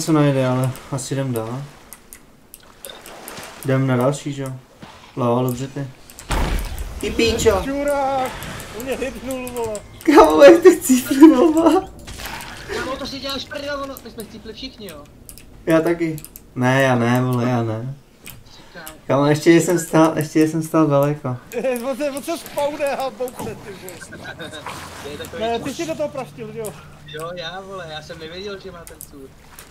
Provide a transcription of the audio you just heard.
se najde, ale asi jdem dál. Jdem na další, že jo? Lava, dobře ty. Ty píčo! Čurák! U mě hitnul, vole. Kámo, jak ty cípli, oba? Kámo, to si děláš prdel, ono, my jsme cípli všichni, jo. Já taky. Ne, já ne, vole, já ne. Kámo, ještě jsem stál daleko. On se spawne a boukne, ty vole. Ne, ty jsi do toho praštil, jo? Jo, já vole, já jsem nevěděl, že má ten sůr.